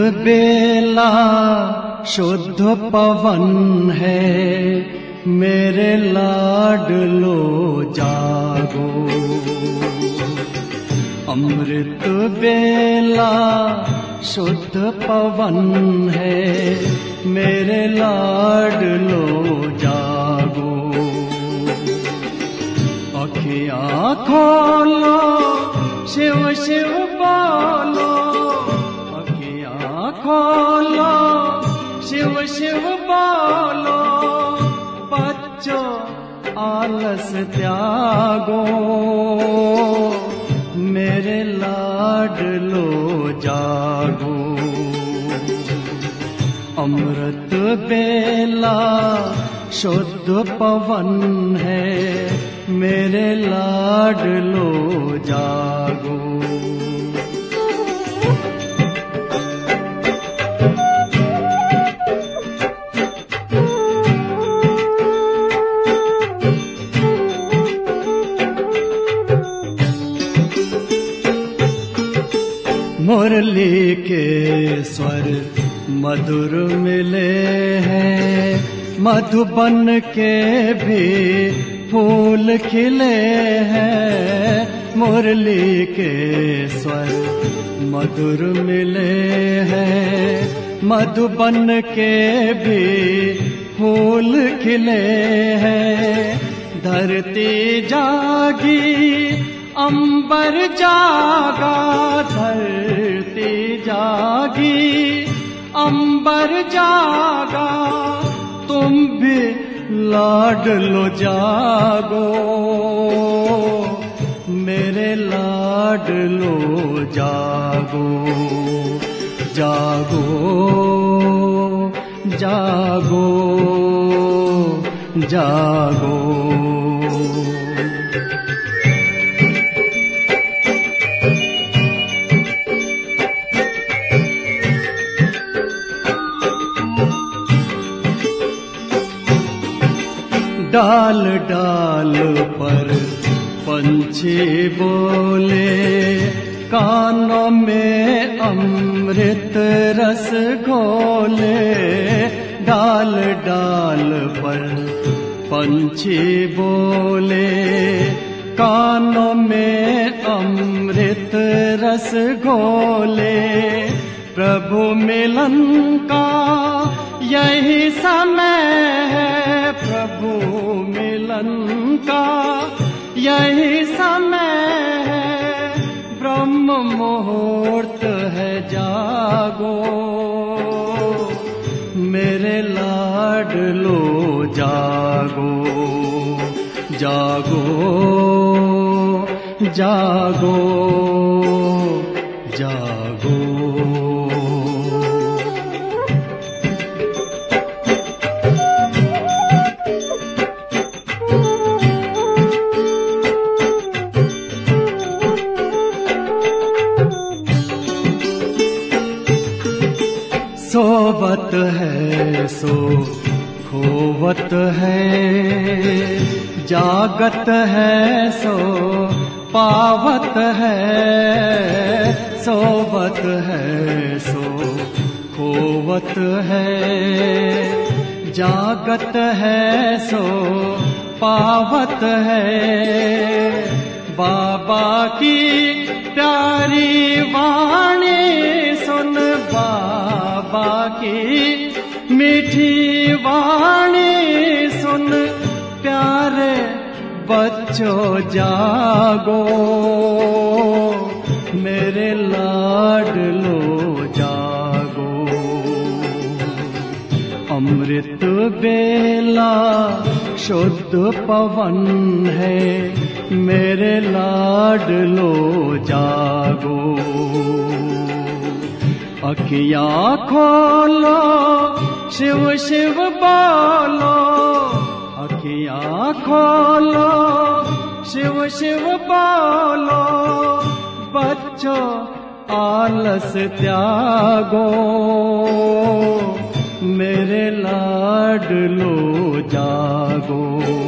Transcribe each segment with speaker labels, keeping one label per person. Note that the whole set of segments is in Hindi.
Speaker 1: बेला शुद्ध पवन है, मेरे लाडलो जागो। अमृत बेला शुद्ध पवन है, मेरे लाडलो जागो। अखियाँ खोलो, शिव शिव बोलो, अखियाँ खोलो, शिव शिव बोलो। बच्चों आलस त्यागो, मेरे लाडलो जागो। अमृत बेला शुद्ध पवन है, मेरे लाडलो जागो। मुरली के स्वर मधुर मिले हैं, मधुबन के भी फूल खिले हैं। मुरली के स्वर मधुर मिले हैं, मधुबन के भी फूल खिले हैं। धरती जागी, अंबर जागा, धरती जागी, अंबर जागा। तुम भी लाडलो जागो, मेरे लाडलो जागो। जागो जागो जागो। डाल डाल पर पंछी बोले, कानों में अमृत रस घोले। डाल डाल पर पंछी बोले, कानों में अमृत रस घोले। प्रभु मिलन का यही समय है, प्रभु मिलन का यही समय है। ब्रह्म मुहूर्त है, जागो, मेरे लाडलो जागो। जागो जागो जागो। सोवत है सो खोवत है, जागत है सो पावत है। सोवत है सो खोवत है, जागत है सो पावत है। बाबा की प्यारी वाणी सुन, बाबा की मीठी वाणी सुन। प्यारे बच्चों जागो, मेरे लाडलो जागो। अमृत बेला शुद्ध पवन है, मेरे लाडलो जागो। अखियाँ खोलो, शिव शिव बोलो, अखियाँ खोलो, शिव शिव बोलो। बच्चों आलस त्यागो, मेरे लाडलो जागो।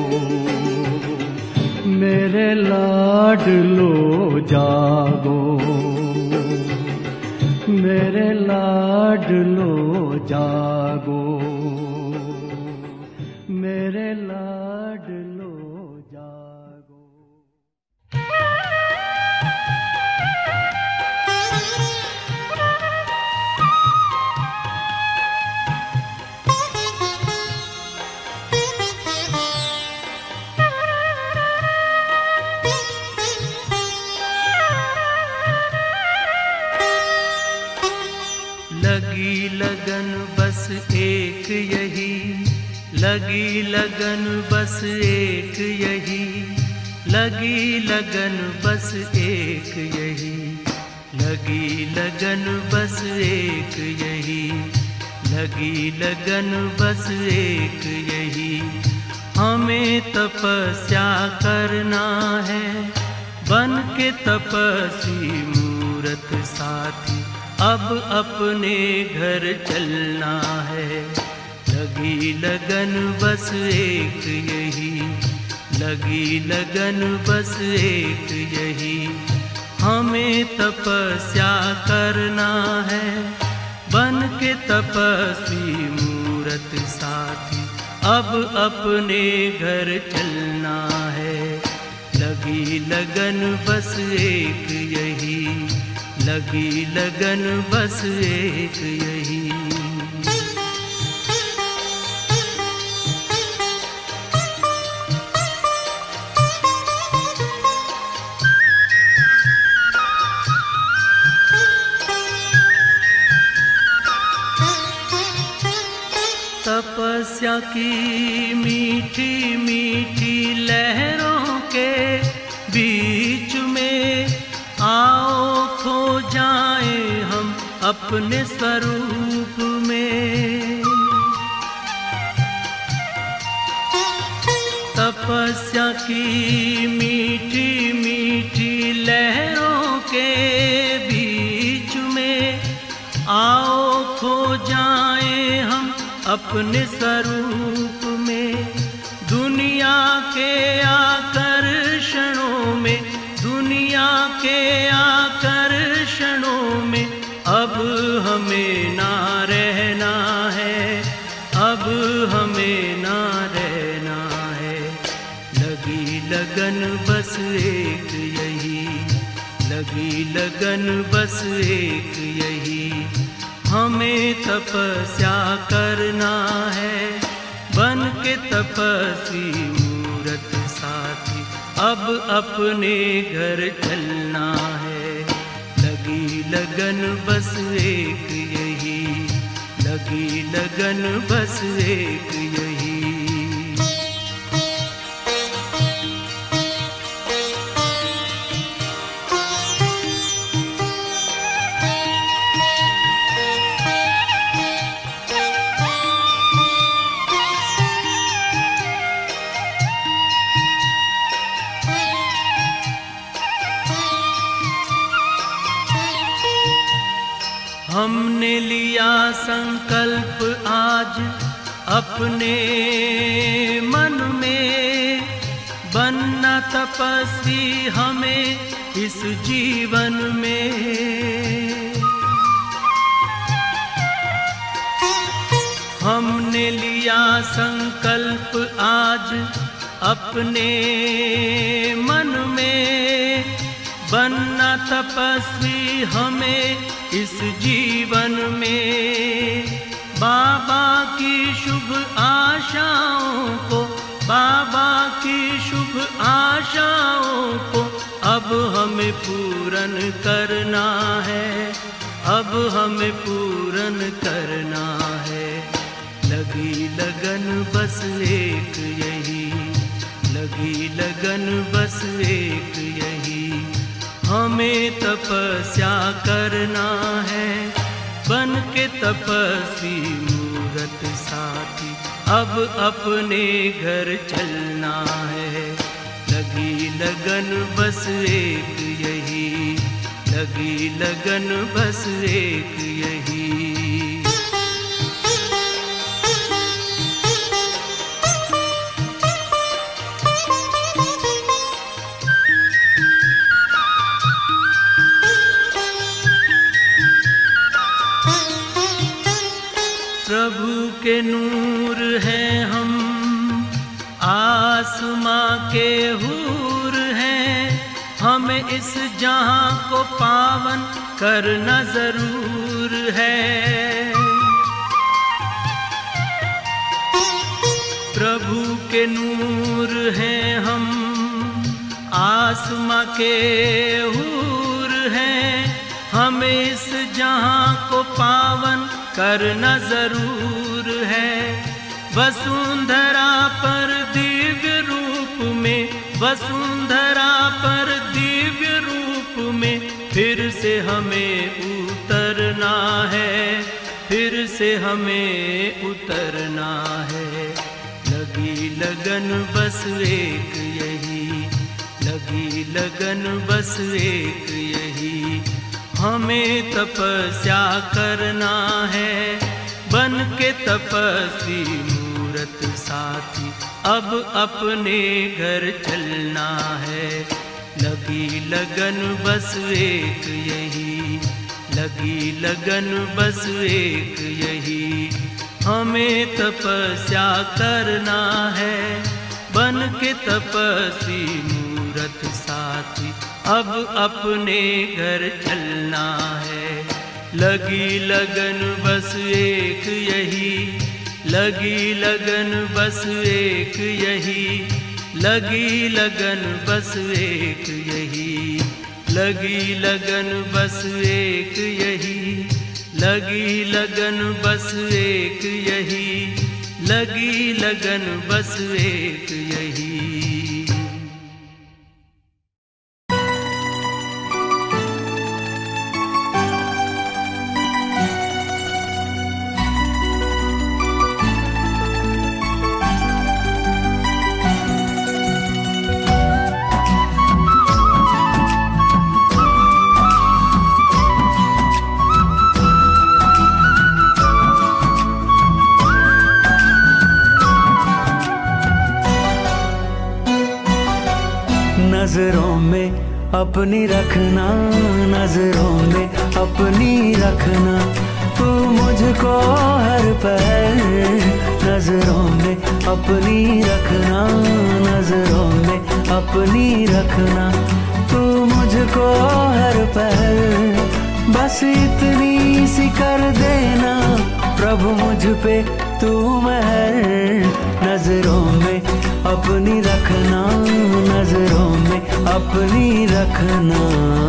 Speaker 1: मेरे लाडलो जागो। मेरे लाडलो जागो, मेरे लाडलो जागो।
Speaker 2: लगी लगन बस एक यही, लगी लगन बस एक यही, लगी लगन बस एक यही, लगी लगन बस एक यही, लगी लगन बस एक यही। हमें तपस्या करना है, बन के तपस्वी मूरत साथी, अब अपने घर चलना है। लगी लगन बस एक यही, लगी लगन बस एक यही। हमें तपस्या करना है, बन के तपस्वी मूरत साथी, अब अपने घर चलना है। लगी लगन बस एक यही, लगी लगन बस एक यही। तपस्या की मीठी मीठी लहरों के बीच में आओ खो जाए हम अपने स्वरूप में। तपस्या की मीठी मीठी लहरों के बीच में आओ खो जाए हम अपने स्वरूप में। दुनिया के आकर्षणों में, दुनिया के आकर्षणों में अब हमें ना रहना है, अब हमें ना रहना है। लगी लगन बस एक यही, लगी लगन बस एक यही। हमें तपस्या करना है, बन के तपस्वी मूरत साथी, अब अपने घर चलना है। लगी लगन बस एक यही, लगी लगन बस एक यही। हमने लिया संकल्प आज अपने मन में, बनना तपस्वी हमें इस जीवन में। हमने लिया संकल्प आज अपने मन में, बनना तपस्वी हमें इस जीवन में। बाबा की शुभ आशाओं को, बाबा की शुभ आशाओं को अब हमें पूरन करना है, अब हमें पूरन करना है। लगी लगन बस एक यही, लगी लगन बस एक यही। हमें तपस्या करना है, बन के तपस्वी मूरत साथी, अब अपने घर चलना है। लगी लगन बस एक यही, लगी लगन बस एक यही। इस जहां को पावन करना जरूर है। प्रभु के नूर हैं हम, आसमां के हूर हैं, हमें इस जहां को पावन करना जरूर है। वसुंधरा पर दिव्य रूप में, वसुंधरा पर दिव्य रूप में फिर से हमें उतरना है, फिर से हमें उतरना है। लगी लगन बस एक यही, लगी लगन बस एक यही, हमें तपस्या करना है। बन के तपस्वी मूरत साथी अब अपने घर चलना है। लगी लगन बस एक यही, लगी लगन बस एक यही, हमें तपस्या करना है। बन के तपस्वी मूरत साथी अब अपने घर चलना है। लगी लगन बस एक यही, लगी लगन बस एक यही, लगी लगन बस एक यही, लगी लगन बस एक यही, लगी लगन बस एक यही, लगी लगन बस एक यही।
Speaker 1: नजरों में अपनी रखना, नजरों में अपनी रखना, तू मुझको हर पल नजरों में अपनी रखना, नजरों में अपनी रखना, तू मुझको हर पल। बस इतनी सी कर देना प्रभु मुझ पे तू महर। नजरों में अपनी रखना, नजरों में अपनी रखना।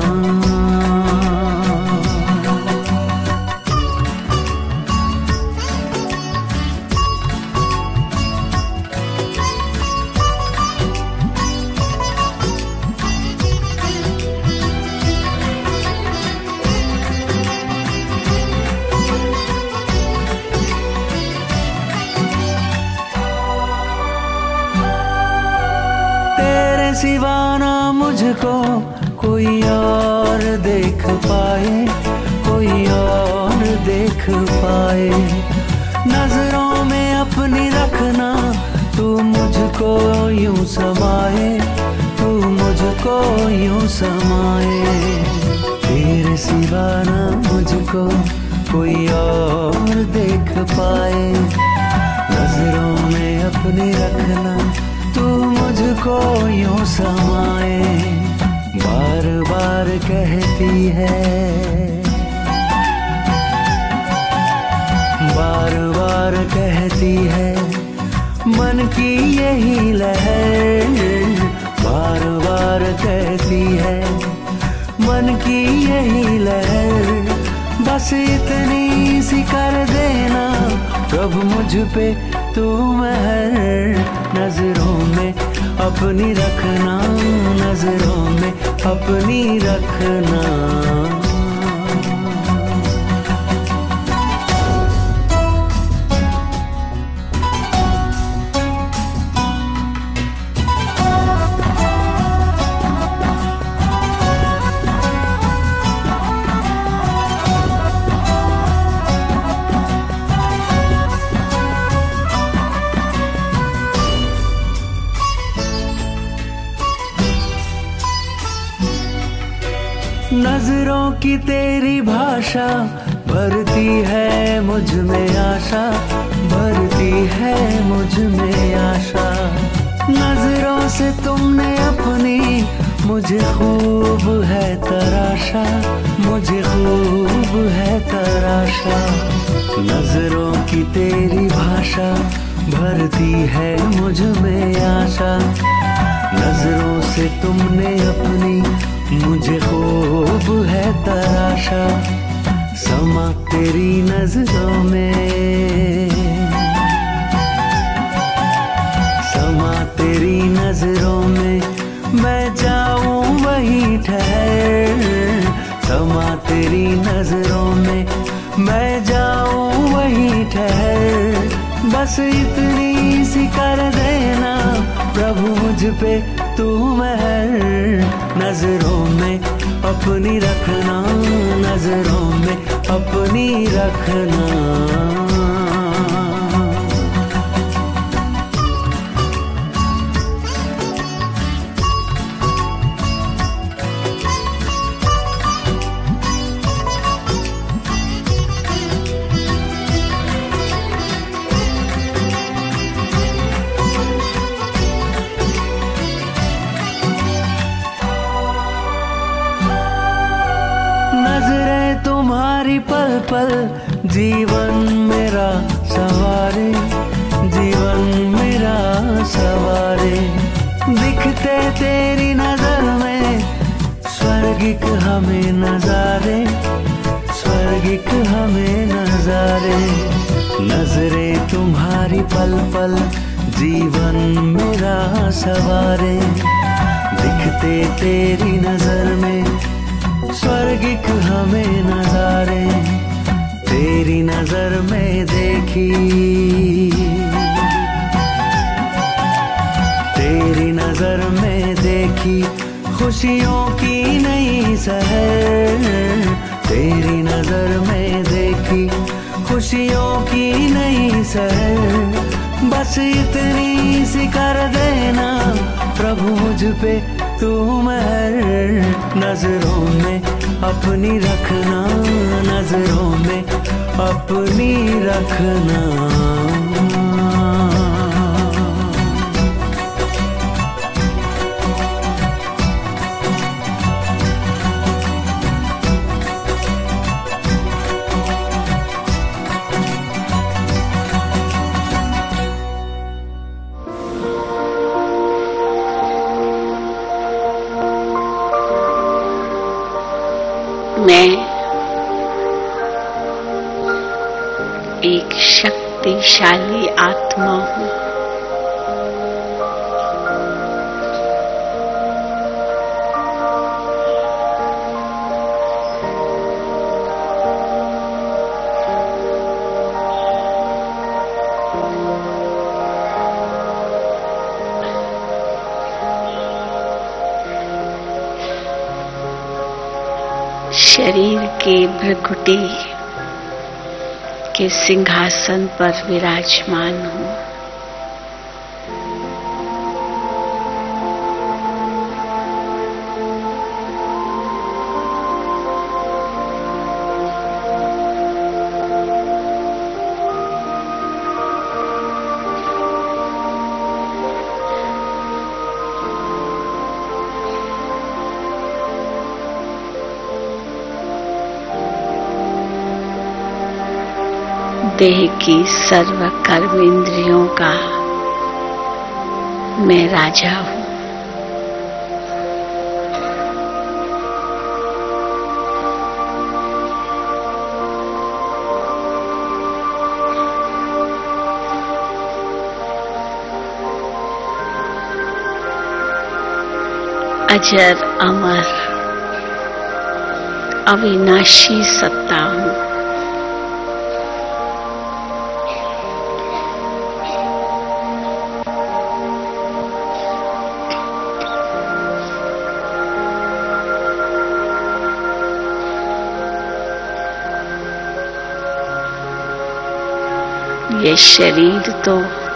Speaker 1: सिवा ना मुझको कोई और देख पाए, कोई और देख पाए। नजरों में अपनी रखना, तू मुझको यूं समाए, तू मुझको यूं समाए। तेरे सिवा ना मुझको कोई और देख पाए। नजरों में अपनी रखना, तू मुझको यूं समाए। बार बार कहती है, बार बार कहती है मन की यही लहर। बार बार कहती है मन की यही लहर। बस इतनी सी कर देना प्रभु मुझ पे तू महर। नजरों में अपनी रखना, नजरों में अपनी रखना। नजरों की तेरी भाषा भरती है मुझ में आशा, भरती है मुझ में आशा। नजरों से तुमने अपनी मुझे खूब है तराशा, मुझे खूब है तराशा। नजरों की तेरी भाषा भरती है मुझ में आशा। नजरों से तुमने अपनी मुझे खूब है तराशा। समा तेरी नजरों में, समा तेरी नजरों में, मैं जाऊं वहीं ठहर। समा तेरी नजरों में, मैं जाऊं वहीं ठहर। बस इतनी सी कर देना प्रभु मुझ पे तू मेहर। नजरों में अपनी रखना, नजरों में अपनी रखना। नजरें तुम्हारी पल पल जीवन मेरा सवारे, जीवन मेरा सवारे। दिखते तेरी नजर में स्वर्गिक हमें नजारे, स्वर्गिक हमें नजारे। नजरें तुम्हारी पल पल जीवन मेरा सवारे। दिखते तेरी नजर में स्वर्गिक हमें नजारे। तेरी नजर में देखी, तेरी नजर में देखी खुशियों की नई सहर। तेरी नजर में देखी खुशियों की नई सहर। बस इतनी सी कर देना प्रभु मुझ पे तू मेहर। नजरों में अपनी रखना, नजरों में अपनी रखना।
Speaker 3: मैं एक शक्तिशाली आत्मा हूँ। शरीर के भ्रकुटी के सिंहासन पर विराजमान हूँ। देह की सर्व कर्म इंद्रियों का मैं राजा हूँ। अजर अमर अविनाशी सत्ता हूँ। ये शरीर तो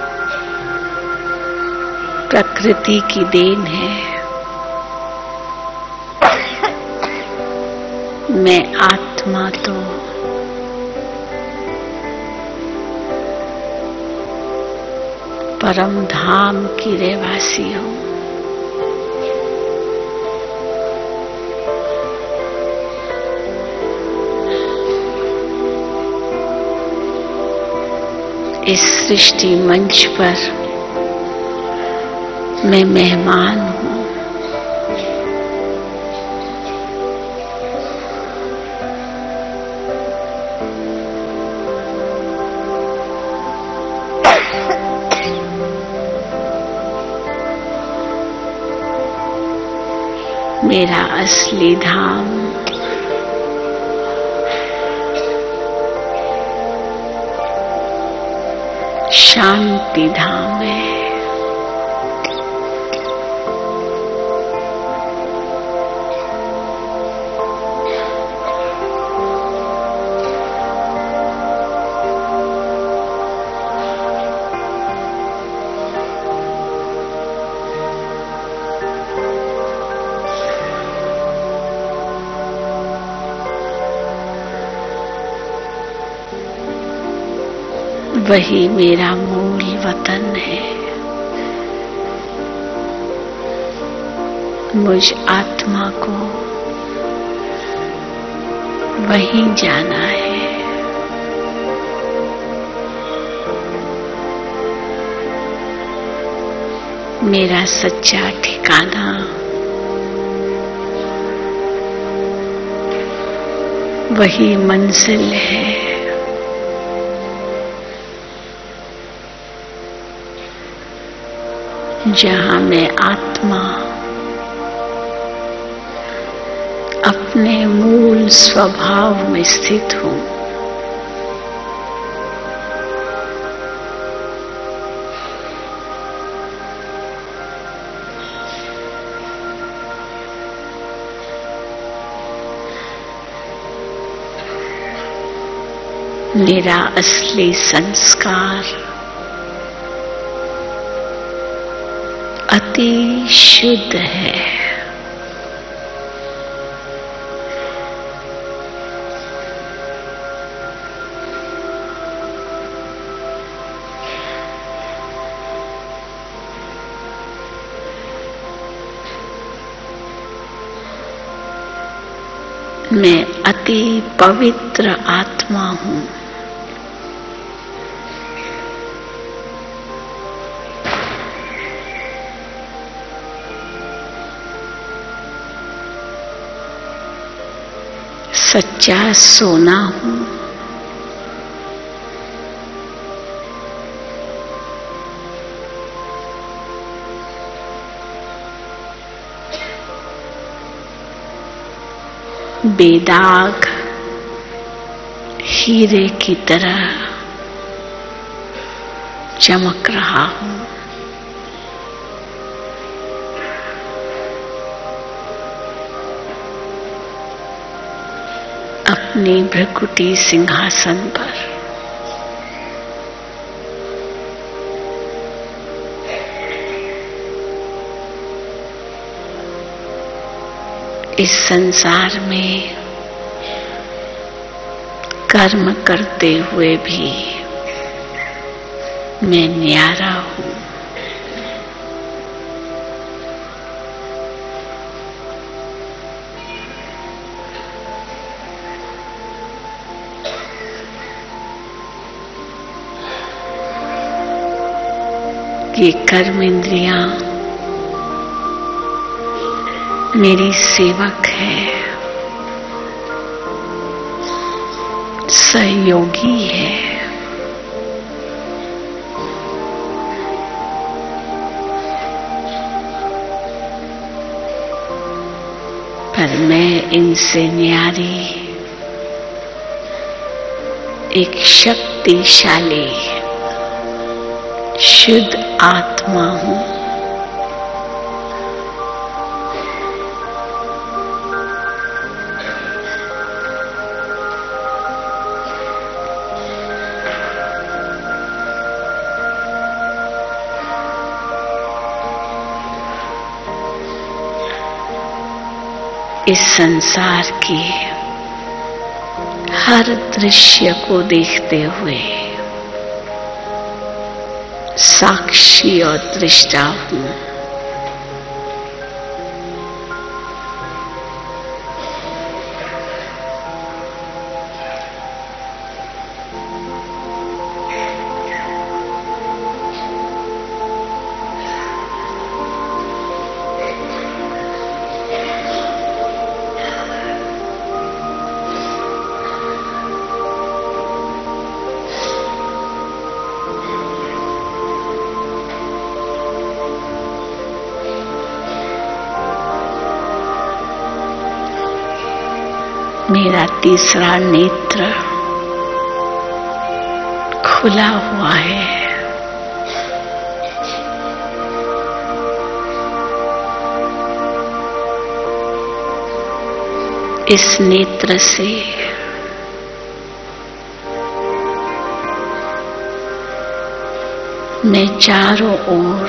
Speaker 3: प्रकृति की देन है। मैं आत्मा तो परम धाम की रहवासी हूँ। इस सृष्टि मंच पर मैं मेहमान हूँ। मेरा असली धाम शांति धाम है। वही मेरा मूल वतन है। मुझ आत्मा को वहीं जाना है। मेरा सच्चा ठिकाना वही मंजिल है। जहां मैं आत्मा अपने मूल स्वभाव में स्थित हूं। मेरा असली संस्कार अति शुद्ध है। मैं अति पवित्र आत्मा हूं। सच्चा सोना हूं। बेदाग हीरे की तरह चमक रहा हूं। अपनी भ्रकुटी सिंहासन पर इस संसार में कर्म करते हुए भी मैं न्यारा हूं। ये कर्म इंद्रियां मेरी सेवक है, सहयोगी है। पर मैं इनसे न्यारी एक शक्तिशाली शुद्ध आत्मा हूं। इस संसार के हर दृश्य को देखते हुए साक्षी और दृष्टा हूं। मेरा तीसरा नेत्र खुला हुआ है। इस नेत्र से मैं चारों ओर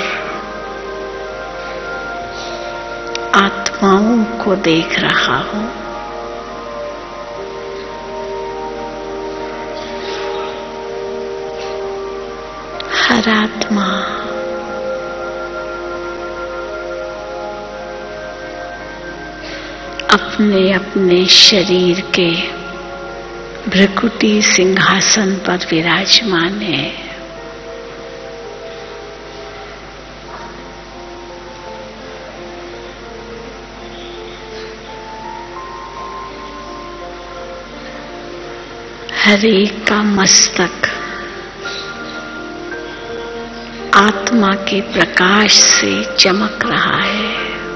Speaker 3: आत्माओं को देख रहा हूं। हर आत्मा अपने अपने शरीर के भ्रकुटी सिंहासन पर विराजमान है। हर एक का मस्तक आत्मा के प्रकाश से चमक रहा है।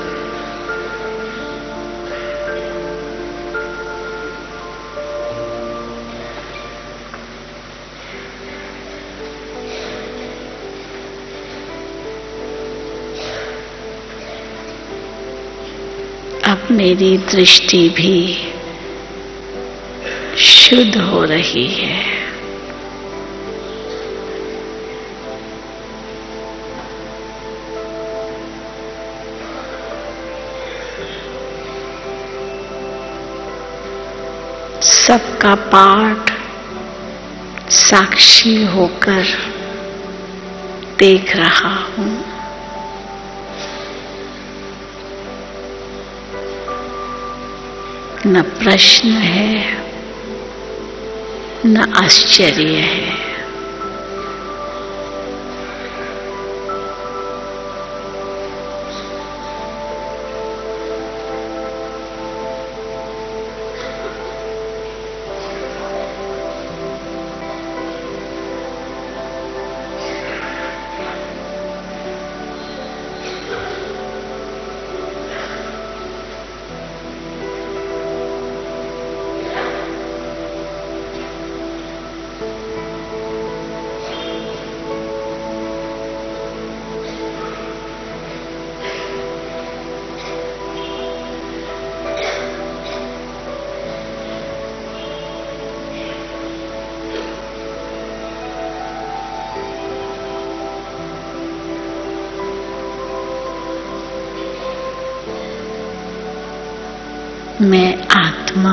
Speaker 3: अब मेरी दृष्टि भी शुद्ध हो रही है। सबका पाठ साक्षी होकर देख रहा हूं। न प्रश्न है न आश्चर्य है। मैं आत्मा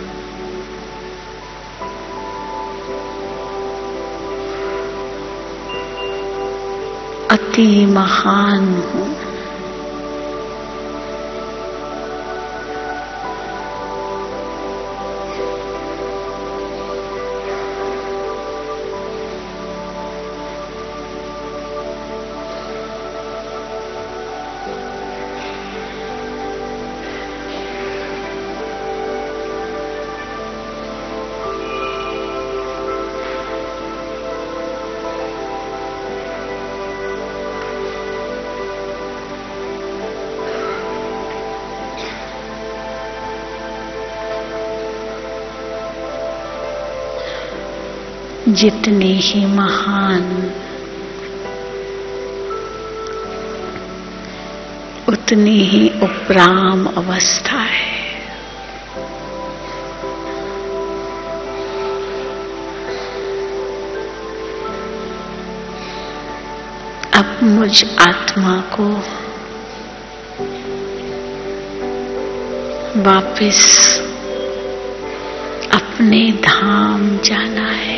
Speaker 3: अति महान हूं। जितने ही महान उतनी ही उपराम अवस्था है। अब मुझ आत्मा को वापस अपने धाम जाना है।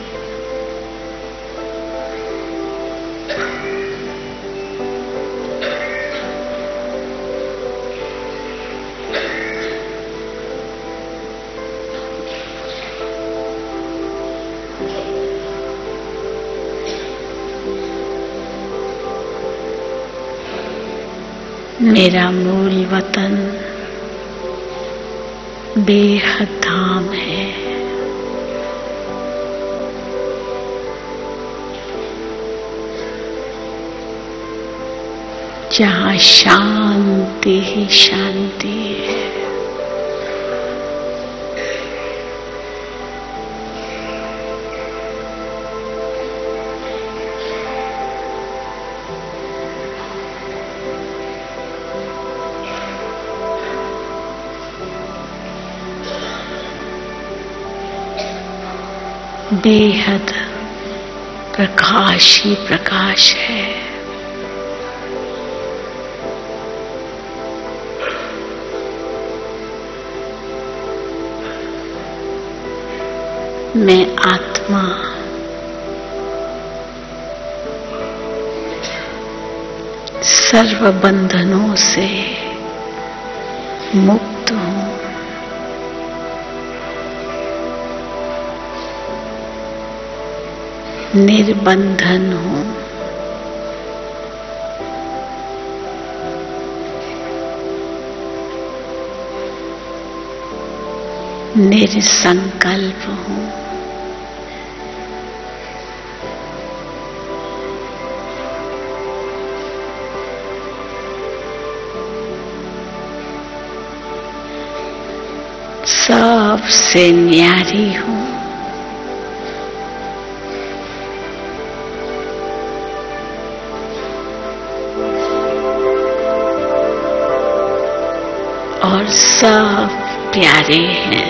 Speaker 3: मेरा मूल वतन बेहद धाम है। जहाँ शांति ही शांति है। बेहद प्रकाश ही प्रकाश है। मैं आत्मा सर्व बंधनों से मुक्त हूँ। निर्बंधन हूँ। निसंकल्प हूँ। सबसे न्यारी हूँ। और सब प्यारे हैं।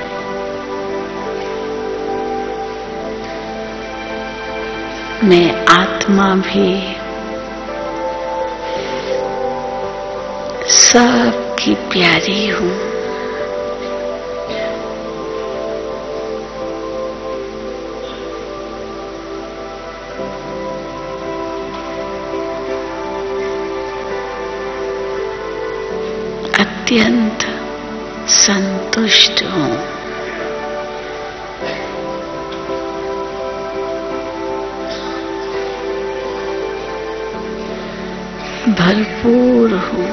Speaker 3: मैं आत्मा भी सबकी प्यारी हूँ। अत्यंत संतुष्ट हूँ। भरपूर हूँ।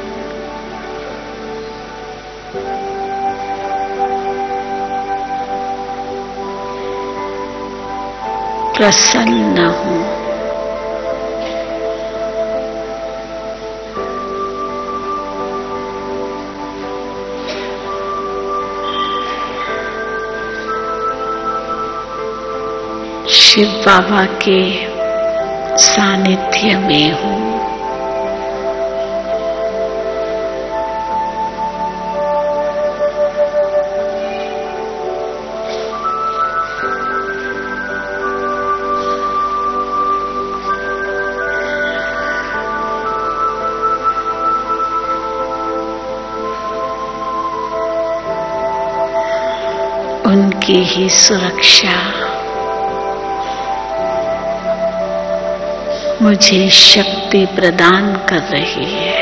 Speaker 3: प्रसन्न हूँ। शिव बाबा के सानिध्य में हूँ। उनकी ही सुरक्षा मुझे शक्ति प्रदान कर रही है।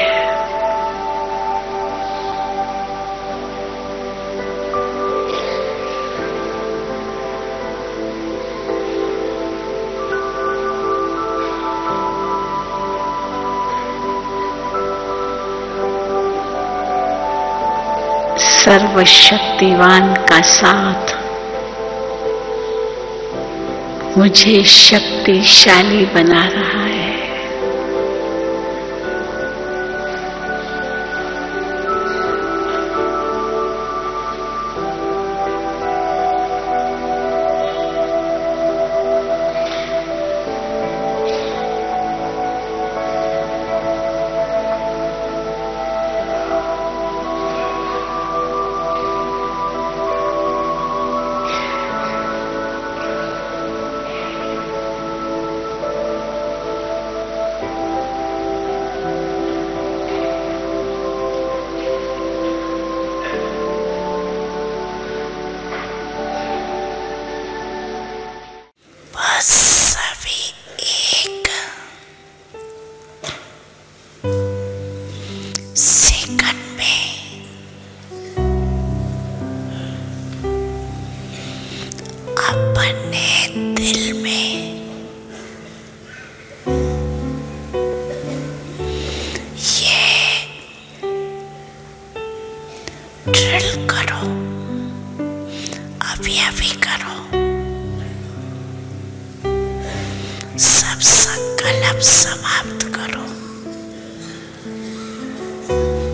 Speaker 3: सर्वशक्तिवान का साथ मुझे शक्तिशाली बना रहा है।
Speaker 4: सब संकल्प समाप्त करो।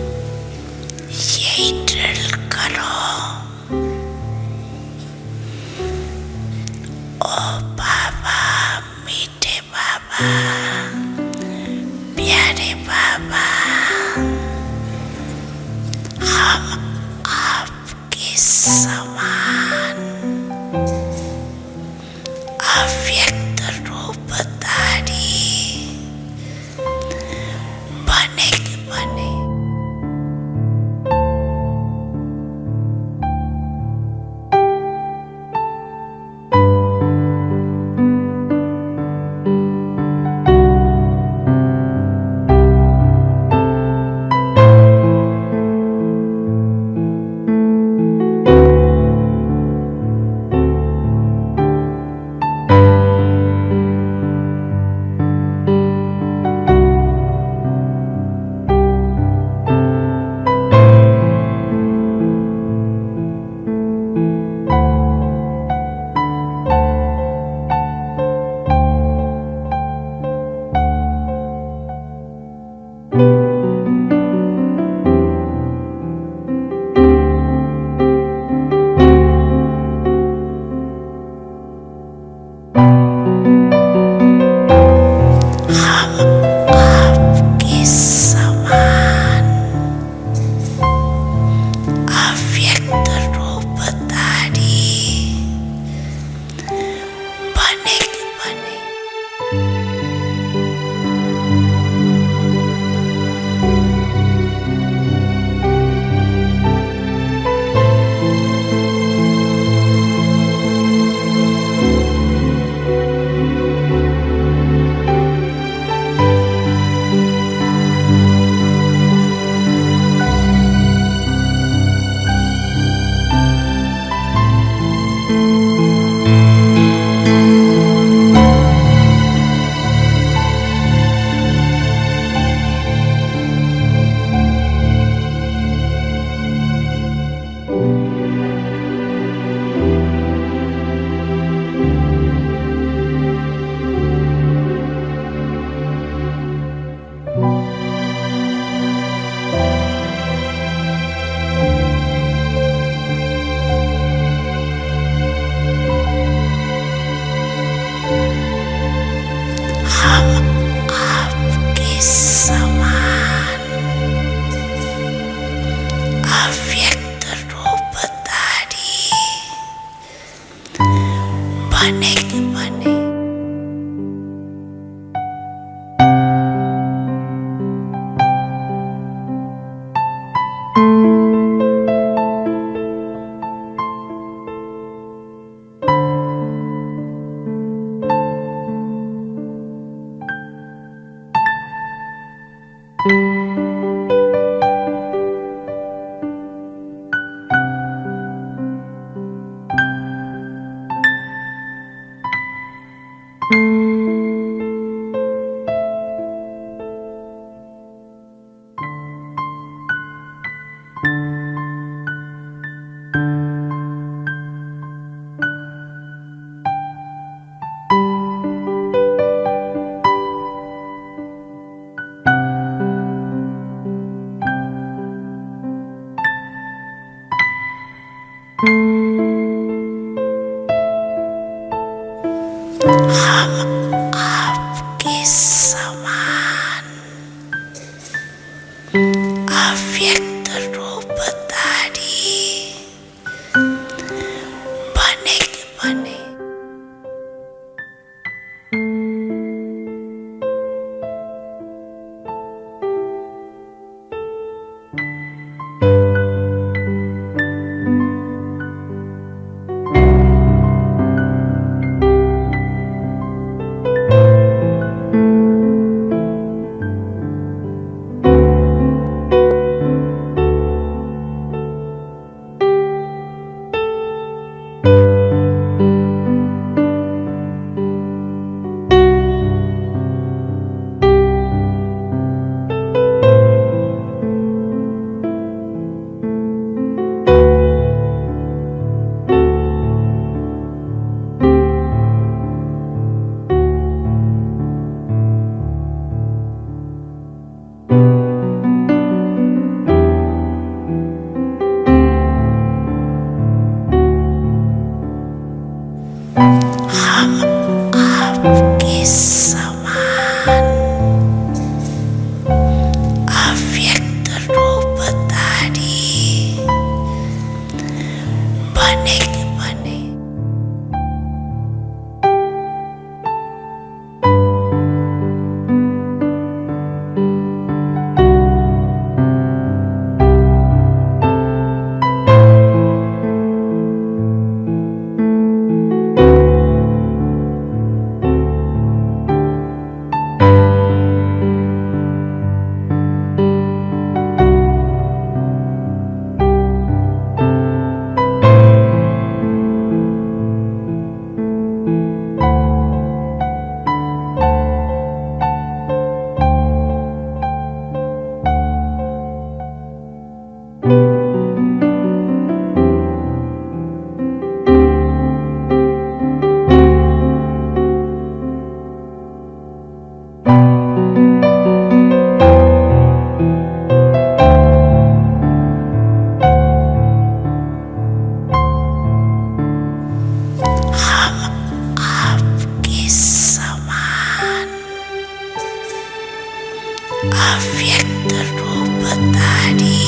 Speaker 3: अव्यक्त रूपधारी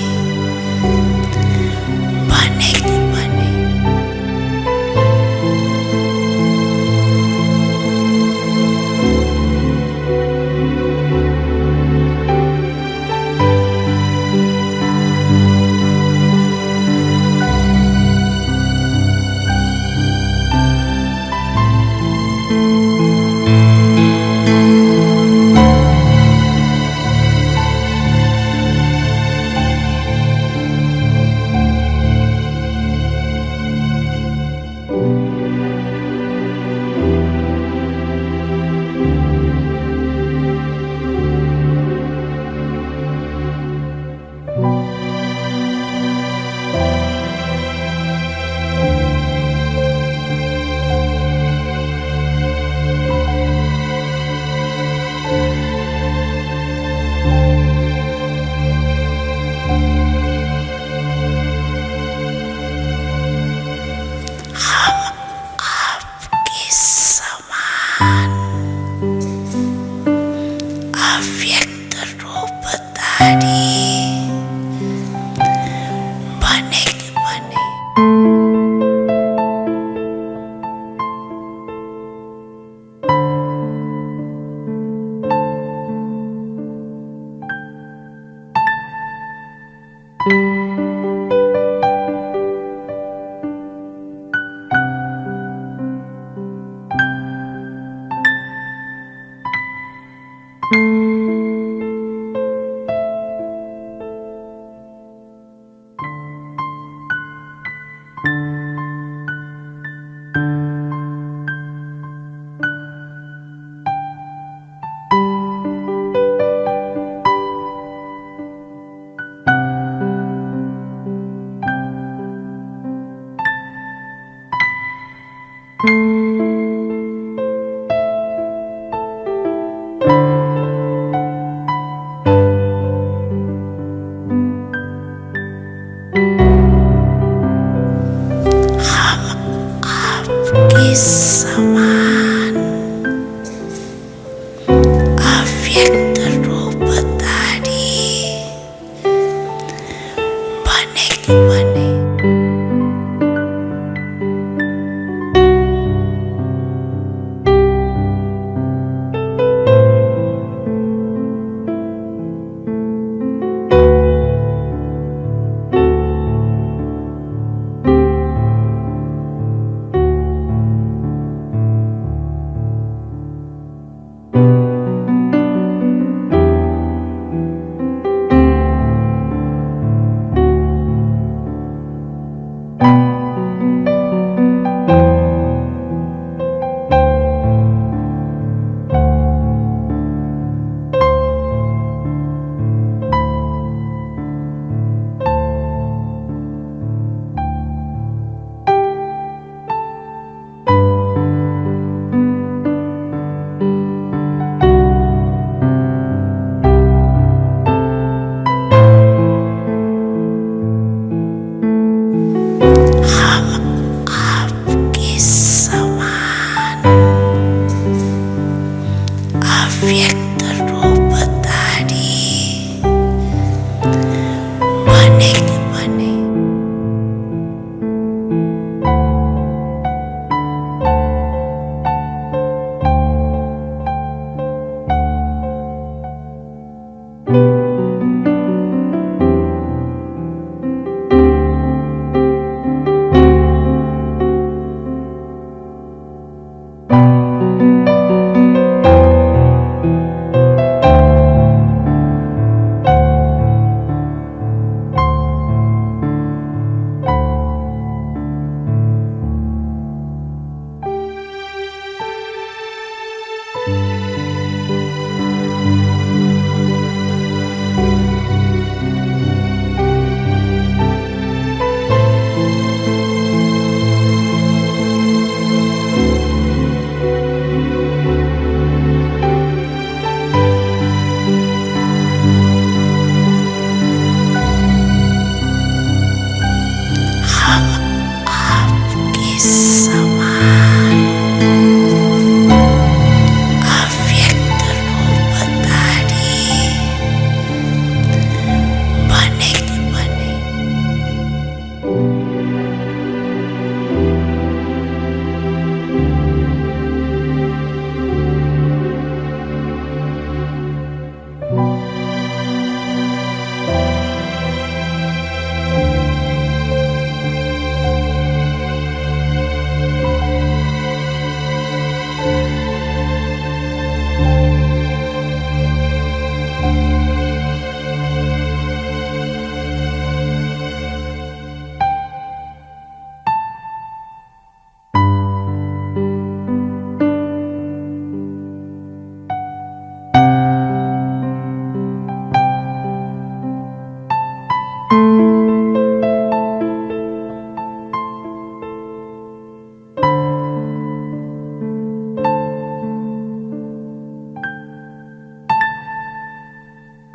Speaker 3: बने बने। अव्यक्त रूपधारी बने बने।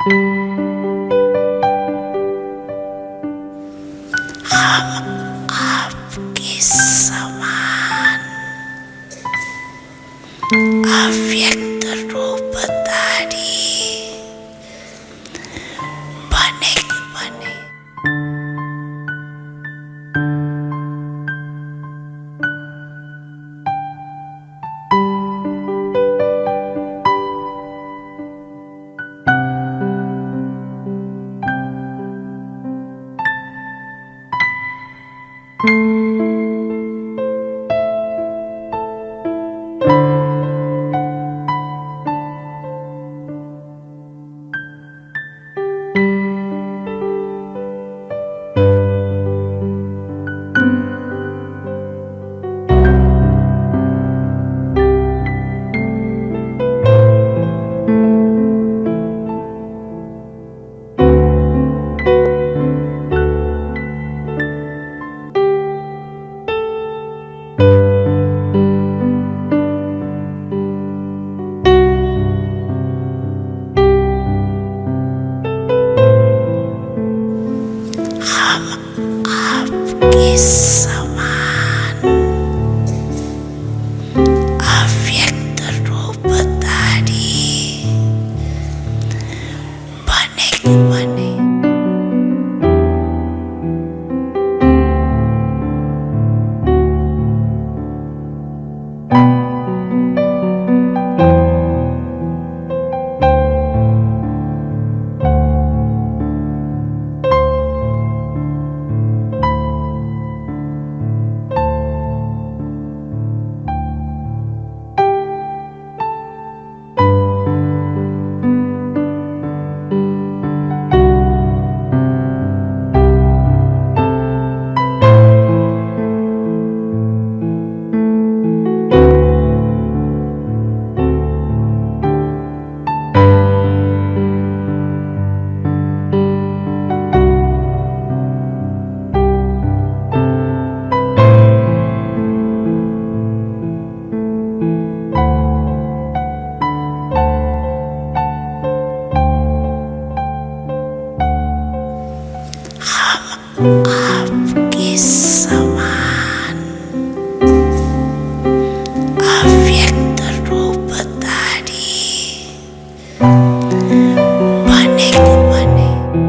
Speaker 3: आपके समान अव्यक्त रूपधारी बने बने। आपके समान अव्यक्त रूपधारी बने बने। आपके समान अव्यक्त रूपधारी बने बने।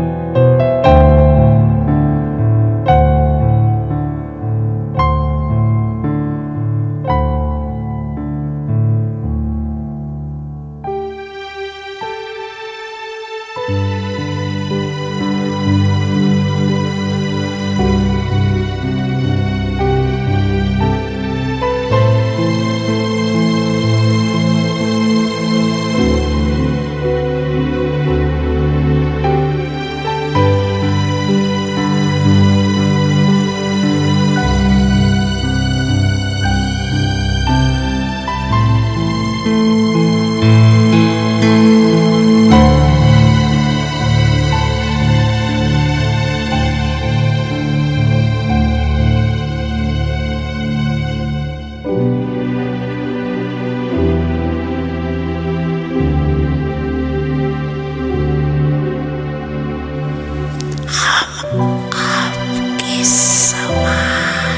Speaker 3: आपके समान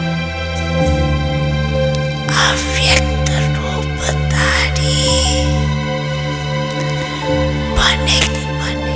Speaker 3: अव्यक्त रूपधारी बने बने।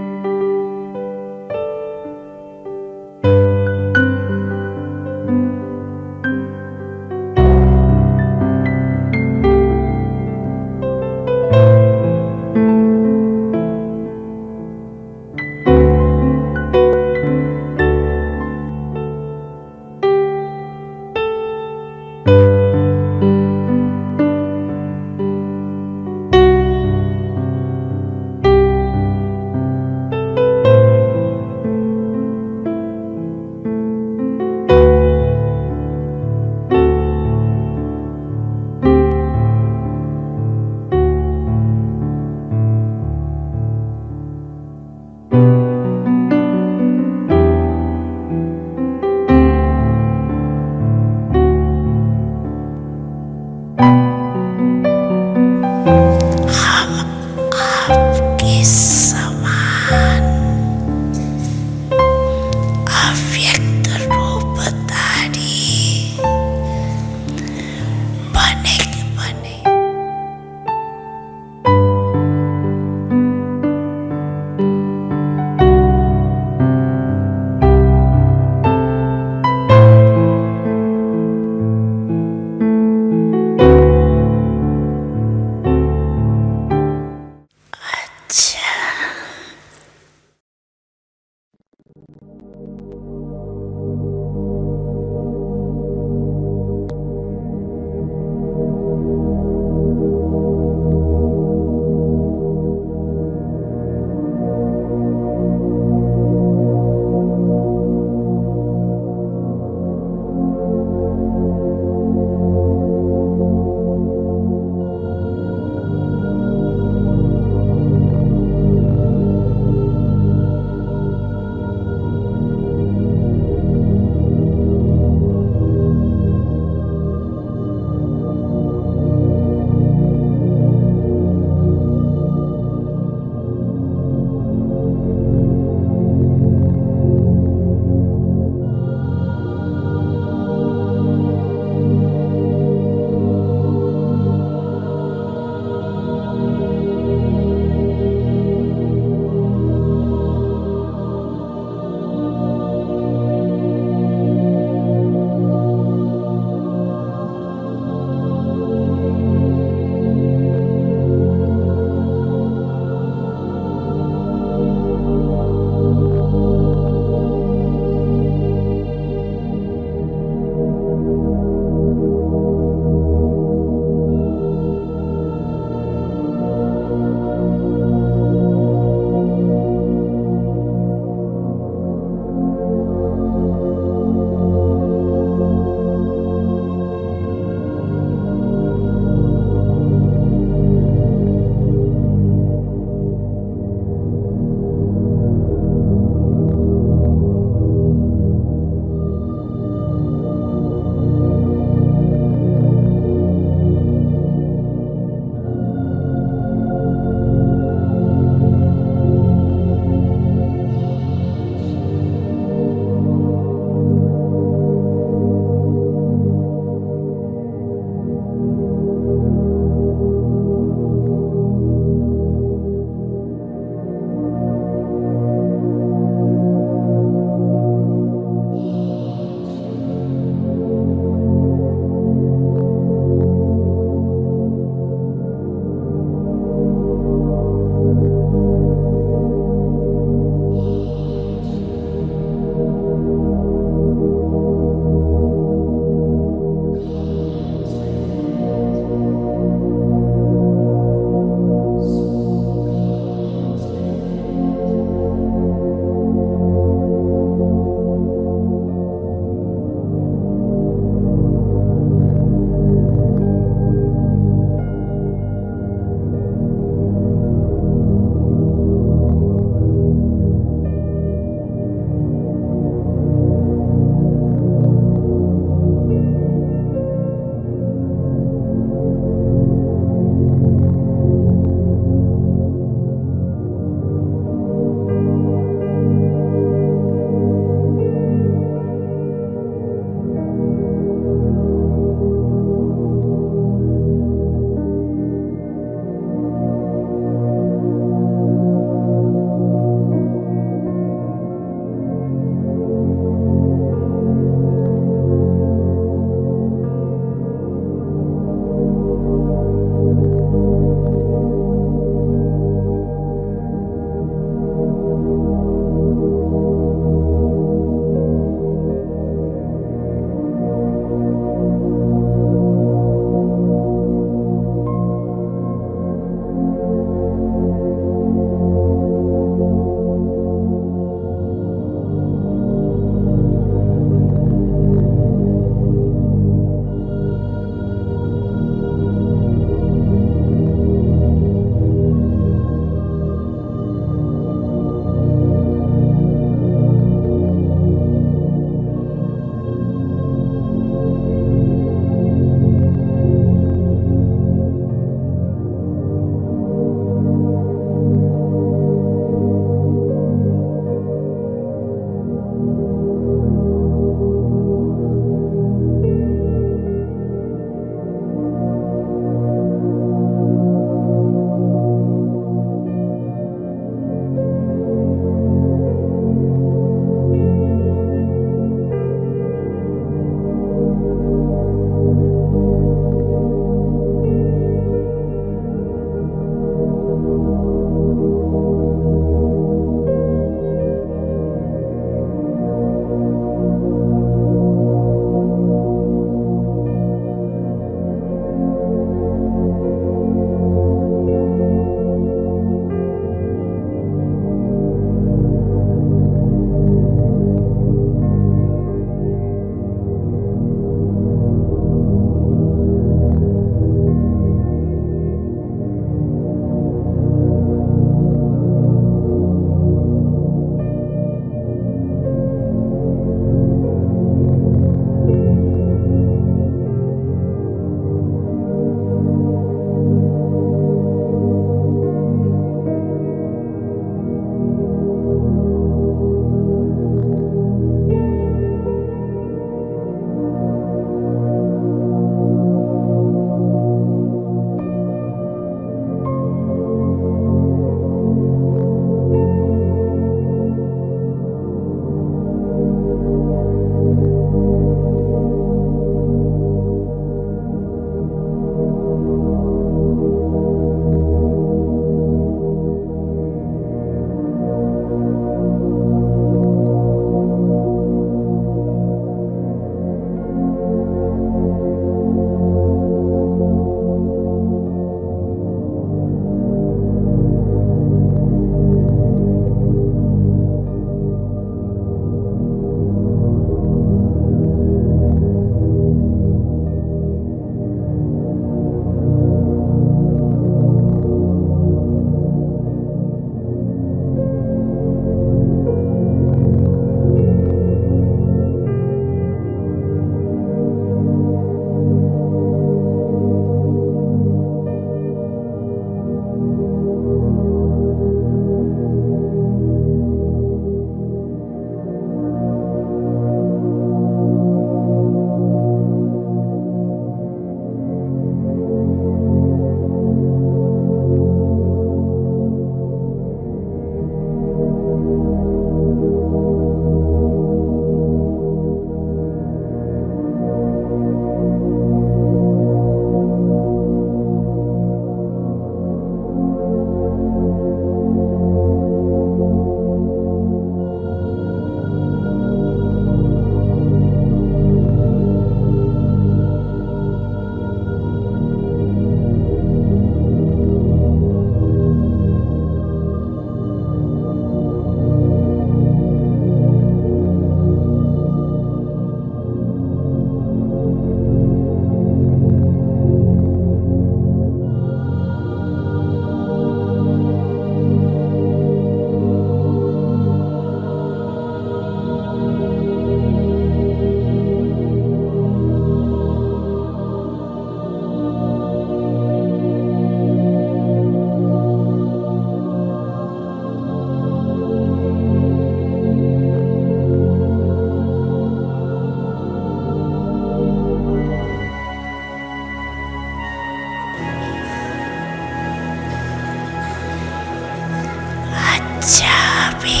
Speaker 3: जहाँ भी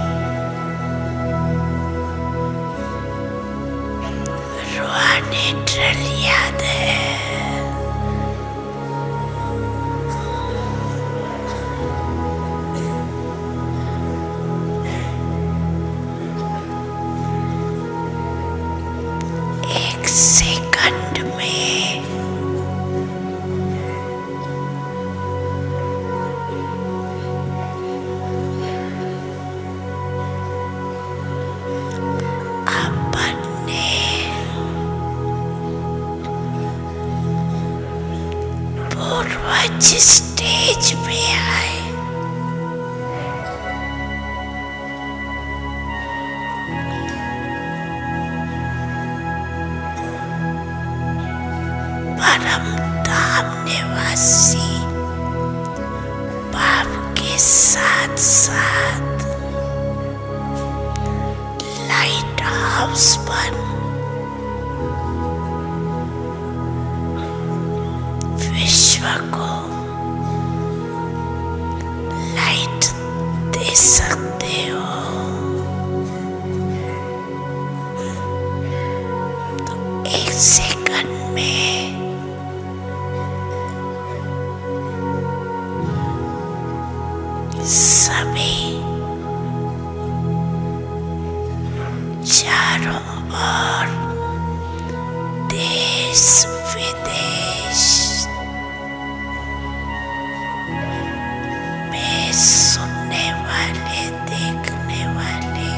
Speaker 3: रूहानी ट्रेल याद है, एक सेकंड में अपने पूर्वज स्टेज पे आए। परम धाम निवासी बाप के साथ साथ लाइट हाउस पर विश्व को लाइट दे सकते हो। तो एक सेकंड में सभी चारों ओर देश विदेश में सुनने वाले, देखने वाले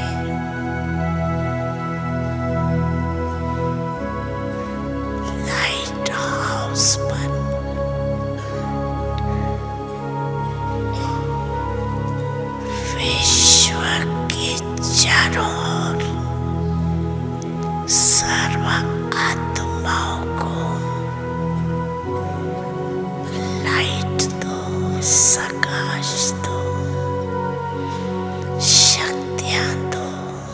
Speaker 3: लाइट हाउस पर विश्व के चारों ओर सर्व आत्माओं को लाइट दो, प्रकाश दो, शक्तियां दो।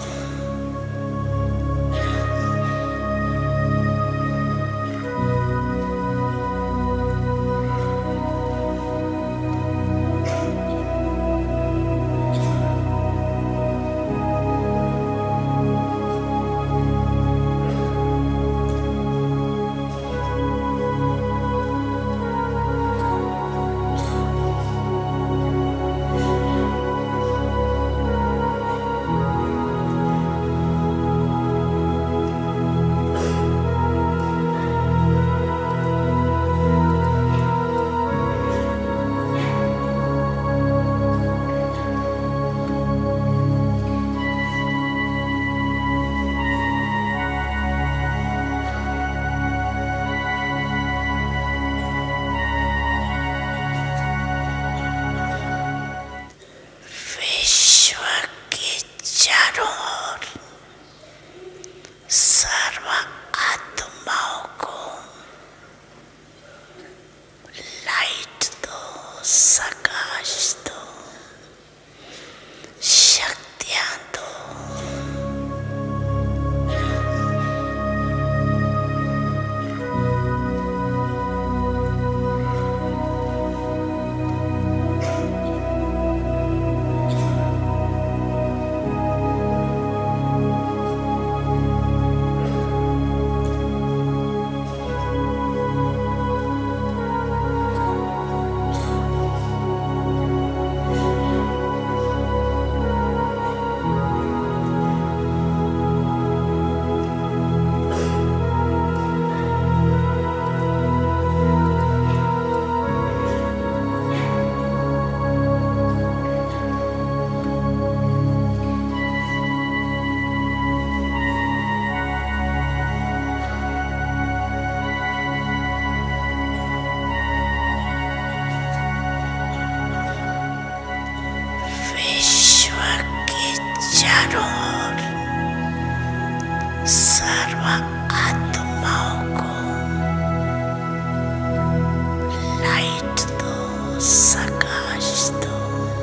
Speaker 3: विश्व के चारों ओर सर्व आत्माओं को लाइट दो, प्रकाश दो, शक्तियां दो। विश्व के चारों ओर सर्व आत्माओं को लाइट दो, प्रकाश दो,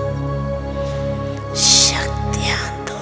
Speaker 3: शक्तियां दो।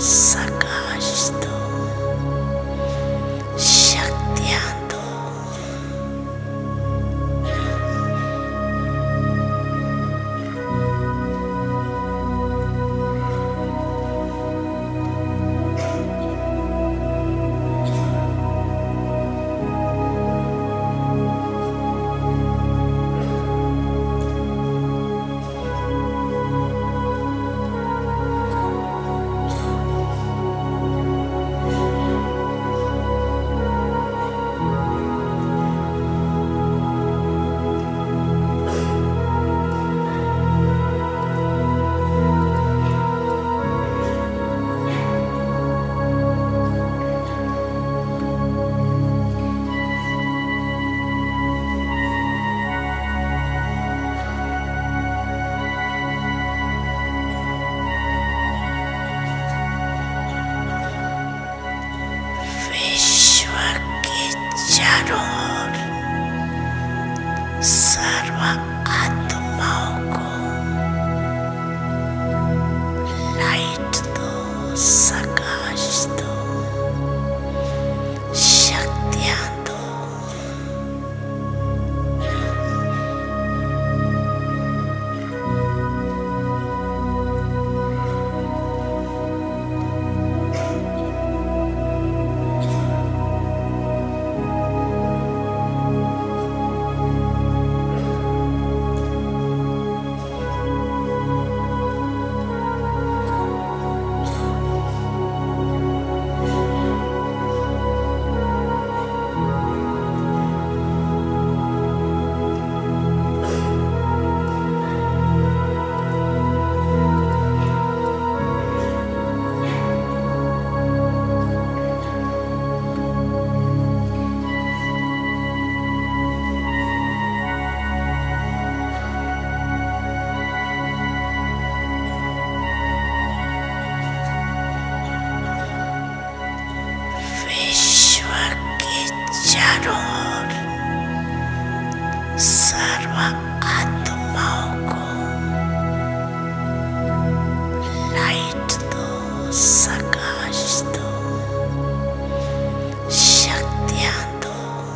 Speaker 3: सकाश दो, शक्तियां दो। विश्व के चारों ओर सर्व आत्माओं को लाइट दो, सकाश दो, शक्तियां दो। विश्व के चारों ओर सर्व आत्माओं को लाइट दो, सकाश दो, शक्तियां दो।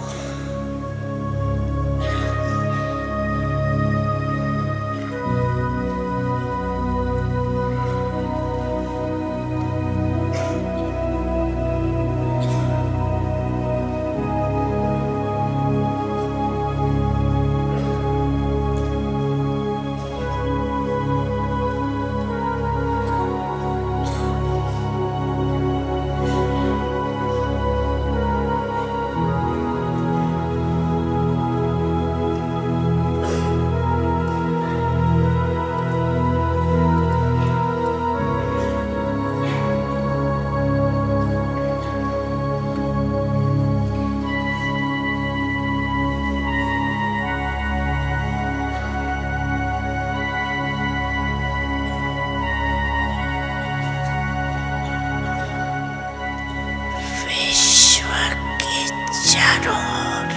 Speaker 3: विश्व के चारों ओर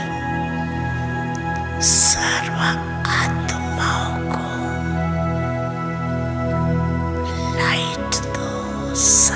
Speaker 3: सर्व आत्माओं को लाइट दो,